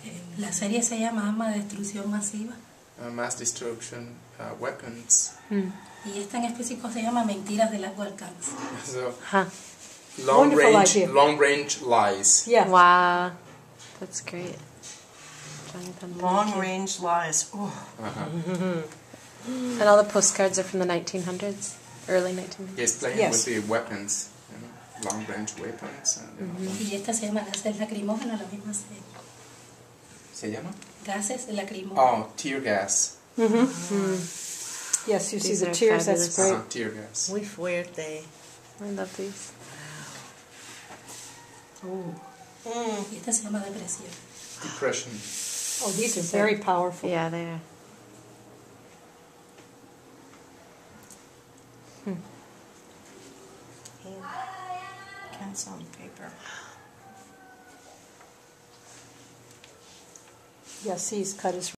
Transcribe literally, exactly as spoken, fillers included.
Eh, la serie se llama Arma de Destrucción Masiva. Uh, mass destruction uh, weapons. Hmm. Y esta en específico se llama Mentiras de largo alcance. So, Huh. long Wonderful range, idea. long range lies. Yeah. Wow. That's great. Jonathan, Long thank you. range lies. Ooh. Uh-huh. And all the postcards are from the nineteen hundreds, early nineteen hundreds. He's playing Yes. with the weapons, you know, long range weapons. And, you know, Y esta se llama Gases Lacrimógenos, la misma serie. ¿Se llama? Gases Lacrimógenos. Oh, tear gas. Yes, you see These the are tears. That's fabulous. great. Uh-huh, tear gas. Muy fuerte. I love these. Oh, Mm. Y esta se llama Depresión. Depression. oh, these are very powerful. Yeah, they are. Can't on paper. Yes, he's cut his